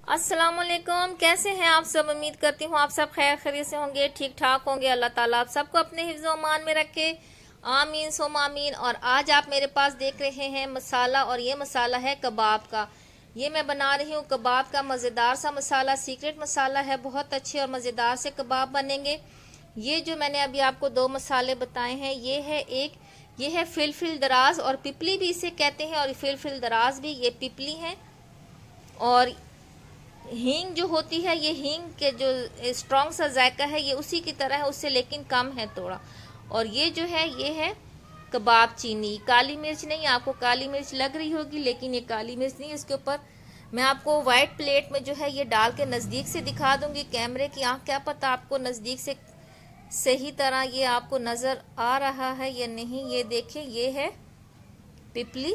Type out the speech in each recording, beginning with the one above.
अस्सलाम वालेकुम। कैसे हैं आप सब? उम्मीद करती हूँ आप सब खैर खैरियत से होंगे, ठीक ठाक होंगे। अल्लाह ताला आप सबको अपने हिफ्ज़ अमान में रखे, आमीन सुम आमीन। और आज आप मेरे पास देख रहे हैं मसाला, और ये मसाला है कबाब का। ये मैं बना रही हूँ कबाब का मज़ेदार सा मसाला, सीक्रेट मसाला है। बहुत अच्छे और मज़ेदार से कबाब बनेंगे। ये जो मैंने अभी आपको दो मसाले बताए हैं, ये है फिलफिल दराज, और पिपली भी इसे कहते हैं, और फिलफिल दराज भी ये पिपली है। और हींग जो होती है, ये हींग के जो स्ट्रॉन्ग सा जायका है, ये उसी की तरह है, उससे लेकिन कम है थोड़ा। और ये जो है, ये है कबाब चीनी। काली मिर्च नहीं, आपको काली मिर्च लग रही होगी, लेकिन ये काली मिर्च नहीं। इसके ऊपर मैं आपको वाइट प्लेट में जो है ये डाल के नज़दीक से दिखा दूंगी। कैमरे की आंख क्या पता आपको नज़दीक से सही तरह ये आपको नज़र आ रहा है या नहीं। ये देखें, ये है पिपली।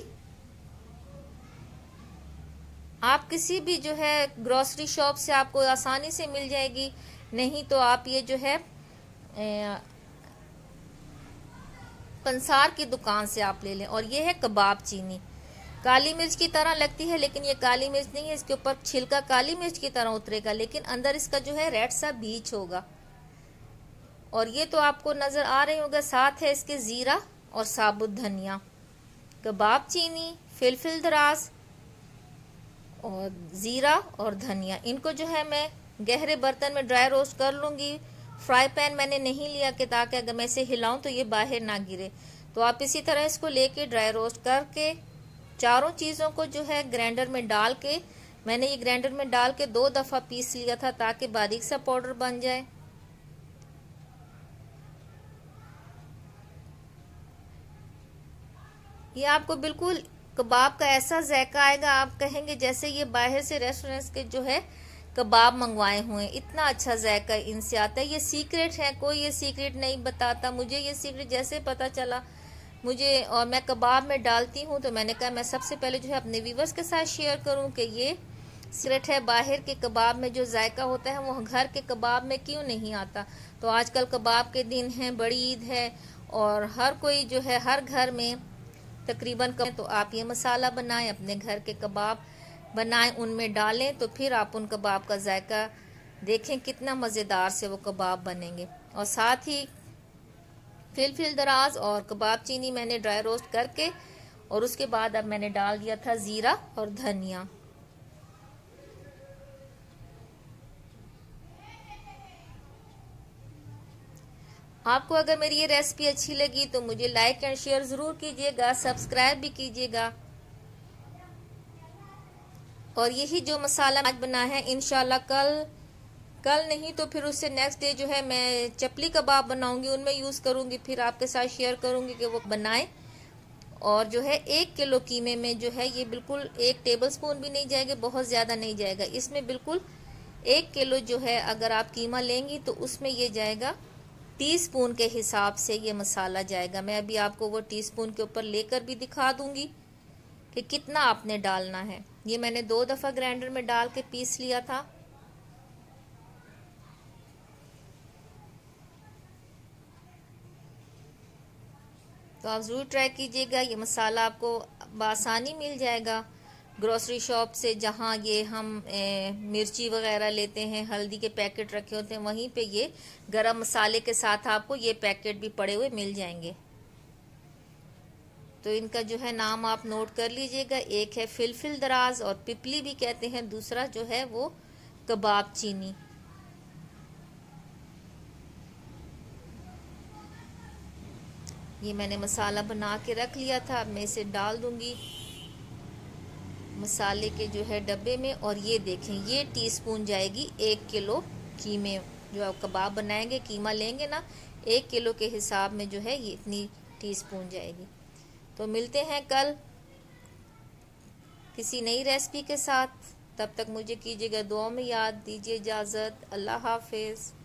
आप किसी भी जो है ग्रोसरी शॉप से आपको आसानी से मिल जाएगी, नहीं तो आप ये जो है पंसार की दुकान से आप ले लें। और ये है कबाब चीनी। काली मिर्च की तरह लगती है, लेकिन ये काली मिर्च नहीं है। इसके ऊपर छिलका काली मिर्च की तरह उतरेगा, लेकिन अंदर इसका जो है रेड सा बीज होगा। और ये तो आपको नजर आ रही होगा। साथ है इसके जीरा और साबुत धनिया। कबाब चीनी, फिलफिल दराज और जीरा और धनिया, इनको जो है मैं गहरे बर्तन में ड्राई रोस्ट कर लूंगी। फ्राई पैन मैंने नहीं लिया कि ताकि अगर मैं इसे हिलाऊं तो ये बाहर ना गिरे। तो आप इसी तरह इसको लेके ड्राई रोस्ट करके चारों चीज़ों को जो है ग्राइंडर में डाल के, मैंने ये ग्राइंडर में डाल के 2 दफ़ा पीस लिया था ताकि बारीक सा पाउडर बन जाए। ये आपको बिल्कुल कबाब का ऐसा जायका आएगा, आप कहेंगे जैसे ये बाहर से रेस्टोरेंट्स के जो है कबाब मंगवाए हुए। इतना अच्छा जायका इनसे आता है। ये सीक्रेट है, कोई ये सीक्रेट नहीं बताता। मुझे ये सीक्रेट जैसे पता चला मुझे, और मैं कबाब में डालती हूँ, तो मैंने कहा मैं सबसे पहले जो है अपने व्यूवर्स के साथ शेयर करूँ कि ये सीक्रेट है। बाहर के कबाब में जो जायका होता है वो घर के कबाब में क्यों नहीं आता। तो आजकल कबाब के दिन हैं, बड़ी ईद है, और हर कोई जो है हर घर में तकरीबन तो आप ये मसाला बनाएं, अपने घर के कबाब बनाएं, उनमें डालें, तो फिर आप उन कबाब का जायका देखें कितना मज़ेदार से वो कबाब बनेंगे। और साथ ही फिलफिल दराज और कबाब चीनी मैंने ड्राई रोस्ट करके, और उसके बाद अब मैंने डाल दिया था जीरा और धनिया। आपको अगर मेरी ये रेसिपी अच्छी लगी तो मुझे लाइक एंड शेयर जरूर कीजिएगा, सब्सक्राइब भी कीजिएगा। और यही जो मसाला आज बना है, इंशाल्लाह कल नहीं तो फिर उससे नेक्स्ट डे जो है मैं चपली कबाब बनाऊंगी, उनमें यूज करूंगी, फिर आपके साथ शेयर करूंगी कि वो बनाएं। और जो है 1 किलो कीमे में जो है ये बिल्कुल 1 टेबल स्पून भी नहीं जाएगा, बहुत ज्यादा नहीं जाएगा। इसमें बिल्कुल 1 किलो जो है अगर आप कीमा लेंगी तो उसमें ये जाएगा टीस्पून के हिसाब से ये मसाला जाएगा। मैं अभी आपको वो टीस्पून के ऊपर लेकर भी दिखा दूंगी कि कितना आपने डालना है। ये मैंने 2 दफा ग्राइंडर में डाल के पीस लिया था। तो आप जरूर ट्राई कीजिएगा। ये मसाला आपको आसानी मिल जाएगा ग्रोसरी शॉप से, जहाँ ये हम मिर्ची वगैरह लेते हैं, हल्दी के पैकेट रखे होते हैं, वहीं पे ये गरम मसाले के साथ आपको ये पैकेट भी पड़े हुए मिल जाएंगे। तो इनका जो है नाम आप नोट कर लीजिएगा। एक है फिलफिल दराज और पिपली भी कहते हैं, दूसरा जो है वो कबाब चीनी। ये मैंने मसाला बना के रख लिया था, अब मैं इसे डाल दूंगी मसाले के जो है डब्बे में। और ये देखें, ये टीस्पून जाएगी 1 किलो कीमे। जो आप कबाब बनाएंगे, कीमा लेंगे ना, 1 किलो के हिसाब में जो है ये इतनी टीस्पून जाएगी। तो मिलते हैं कल किसी नई रेसिपी के साथ। तब तक मुझे कीजिएगा दुआ में याद, दीजिए इजाज़त। अल्लाह हाफिज़।